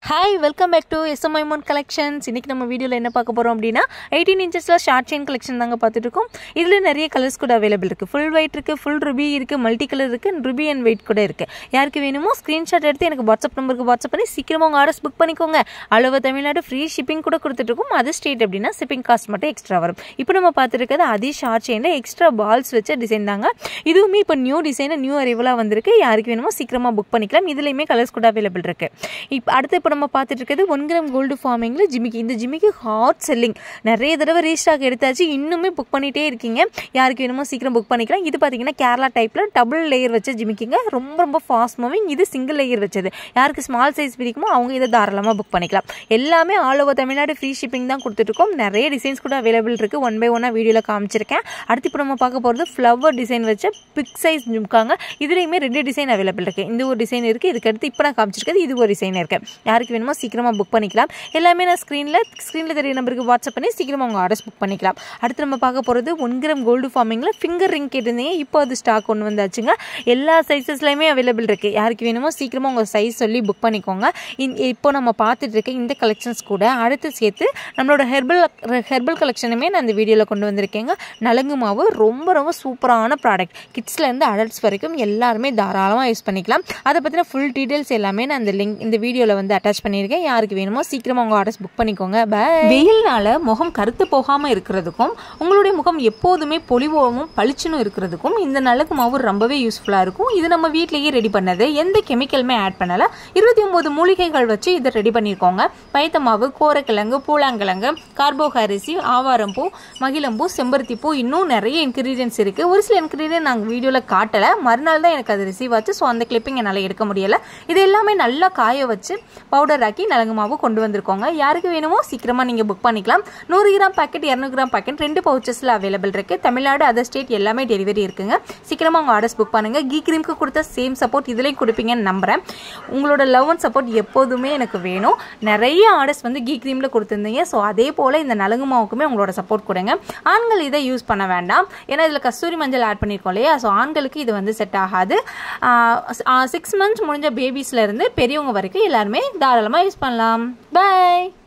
Hi, welcome back to SMI Mount Collections. இன்னைக்கு நம்ம வீடியோல என்ன பார்க்க போறோம் அப்படினா 18 inchesல ஷார்ட் செயின் கலெக்ஷன் தாங்க பார்த்துட்டு இருக்கோம். இதுல நிறைய கலர்ஸ் கூட அவேilable இருக்கு. Full white இருக்கு, full ruby இருக்கு, multi color இருக்கு, ruby and white கூட இருக்கு. யாருக்கு வேணுமோ ஸ்கிரீன்ஷாட் எடுத்து எனக்கு WhatsApp நம்பருக்கு WhatsApp பண்ணி சீக்கிரமா உங்க ஆர்டர்ஸ் புக் பண்ணிக்கோங்க. all over Tamil Nadu free shipping கூட கொடுத்துட்டு இருக்கோம். அது ஸ்டேட் அப்படினா ஷிப்பிங் காஸ்ட் மட்டும் எக்ஸ்ட்ரா வரும். இப்போ நம்ம பார்த்துட்டு இருக்கிறது அதே ஷார்ட் செயின்ல எக்ஸ்ட்ரா பால்ஸ் வச்ச டிசைன் தாங்க. இதுவுமே இப்போ நியூ டிசைன் நியூ அரைவலா வந்திருக்கு. யாருக்கு வேணுமோ சீக்கிரமா புக் பண்ணிக்கலாம். இதுலயுமே கலர்ஸ் கூட அவேilable இருக்கு. இப்போ அடுத்து இப்போ நம்ம பார்த்துட்டு இருக்கிறது 1 கிராம் கோல்டு ஃபார்மிங்ல ஜிமிக்கி. இந்த ஜிமிக்கி ஹாட் செல்லிங், நிறைய தடவை ரீஸ்டாக் எடுத்தாச்சு, இன்னுமே புக் பண்ணிட்டே இருக்கீங்க. யாருக்கு வேணுமோ சீக்கிரம் புக் பண்ணிக்கலாம். இது பாத்தீங்கன்னா கேரளா டைப்ல டபுள் லேயர் வச்ச ஜிமிக்கிங்க. ரொம்ப ஃபாஸ்ட் மூவிங். இது சிங்கிள் லேயர் வச்சது. யாருக்கு ஸ்மால் சைஸ் பிடிக்குமோ அவங்க இதை தாராளமா புக் பண்ணிக்கலாம். எல்லாமே all over Tamil Nadu free shipping தான் கொடுத்துட்டு இருக்கோம். நிறைய டிசைன்ஸ் கூட அவைலபிள் இருக்கு. 1 by 1 வீடியோல காமிச்சிருக்கேன். அடுத்து இப்போ நம்ம பார்க்க போறது ஃப்ளவர் டிசைன் வச்ச பிக் சைஸ் ஜிம்காங்க. இதுலயுமே 2 டிசைன் அவைலபிள் இருக்கு. இந்த ஒரு டிசைன் இருக்கு, இதுக்கு அடுத்து இப்போ நான் காமிச்சிருக்கிறது இது ஒரு டிசைன் இருக்கு. யாருக்கு வேணுமோ சீக்கிரமா புக் பண்ணிக்கலாம். எல்லாமே நான் ஸ்கிரீன்ல தெரிய நம்பருக்கு வாட்ஸ்அப் பண்ணி சீக்கிரமா உங்க ஆர்டர்ஸ் புக் பண்ணிக்கலாம். அடுத்து நம்ம பார்க்க போறது 1 கிராம் கோல்டு ஃபார்மிங்ல ஃபிங்கர் ரிங் கேட்டிருந்தீங்க. இப்போ அது ஸ்டாக் கொண்டு வந்தாச்சுங்க. எல்லா சைஸஸ்லயுமே அவைலபிள் இருக்கு. யாருக்கு வேணுமோ சீக்கிரமா உங்க சைஸ் சொல்லி புக் பண்ணிக்கோங்க. இப்போ நம்ம பார்த்துட்டு இருக்க இந்த கலெக்ஷன்ஸ் கூட அடுத்து சேர்த்து நம்மளோட ஹெர்பல் கலெக்ஷனுமே நான் இந்த வீடியோல கொண்டு வந்திருக்கேங்க. நலங்கு மாவு ரொம்ப சூப்பரான ப்ராடக்ட். கிட்ஸ்ல இருந்து அடல்ட்ஸ் வரைக்கும் எல்லாருமே தாராளமா யூஸ் பண்ணிக்கலாம். அதை பத்தின ஃபுல் டீடைல்ஸ் எல்லாமே நான் இந்த வீடியோல வந்து அட்டாச் பண்ணியிருக்கேன். யாருக்கு வேணுமோ சீக்கிரமா உங்க ஆர்டர்ஸ் புக் பண்ணிக்கோங்க. வெயில்னால முகம் கருத்து போகாம இருக்கிறதுக்கும் உங்களுடைய முகம் எப்போதுமே பொலிவோவும் பளிச்சுன்னு இருக்கிறதுக்கும் இந்த நலங்கு மாவு ரொம்பவே யூஸ்ஃபுல்லா இருக்கும். இது நம்ம வீட்லயே ரெடி பண்ணது. எந்த கெமிக்கலுமே ஆட் பண்ணல. 29 மூலிகைகள் வச்சு இதை ரெடி பண்ணிருக்கோங்க. பயத்த மாவு, கோரக்கிழங்கு, பூலாங்கிழங்கு, கார்போஹரிசி, ஆவாரம்பூ, மகிழம்பூ, செம்பருத்தி பூ, இன்னும் நிறைய இன்கிரீடியன்ஸ் இருக்கு. ஒரு சில இன்கிரீடியன்ட் நாங்க வீடியோல காட்டல. மறுநாள் தான் எனக்கு அது ரிசீவ் ஆச்சு. ஸோ அந்த கிளிப்பிங் என்னால எடுக்க முடியல. இது எல்லாமே நல்லா காய வச்சு பவுடர் ஆக்கி நலங்கு மாவு கொண்டு வந்திருக்கோங்க. யாருக்கு வேணுமோ சீக்கிரமா நீங்க புக் பண்ணிக்கலாம். 100 கிராம் பாக்கெட், 200 கிராம் பாக்கெட் 2 பவுச்சஸ்ல அவைலபிள் இருக்கு. தமிழ்நாடு அதர் ஸ்டேட் எல்லாமே டெலிவரி இருக்குங்க. சீக்கிரமா உங்க ஆர்டர்ஸ் புக் பண்ணுங்க. கீ கிரீம்க்கு கொடுத்த சேம் சப்போர்ட் இதுலயும் கொடுப்பீங்கன்னு நம்புறேன். உங்களோட லவ் அண்ட் சப்போர்ட் எப்போதுமே எனக்கு வேணும். நிறைய ஆர்டர்ஸ் வந்து கீ கிரீம்ல கொடுத்திருந்தீங்க. ஸோ அதே போல இந்த நலங்கு மாவுக்குமே உங்களோட சப்போர்ட் கொடுங்க. ஆண்கள் இதை யூஸ் பண்ண வேண்டாம். ஏன்னா இதுல கஸ்தூரி மஞ்சள் ஆட் பண்ணிருக்கோம் இல்லையா. ஸோ ஆண்களுக்கு இது வந்து செட் ஆகாது. 6 months முடிஞ்ச பேபிஸ்ல இருந்து பெரியவங்க வரைக்கும் எல்லாருமே தாராளமா யூஸ் பண்ணலாம். பை.